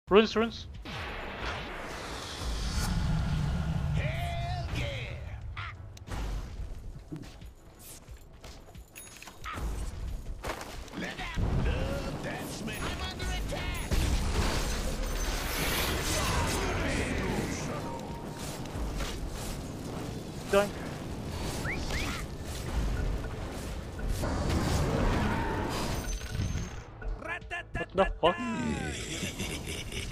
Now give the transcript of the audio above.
Runes, runes. Hell yeah! Let out! Love that smell. I'm under attack! Dying. What the fuck?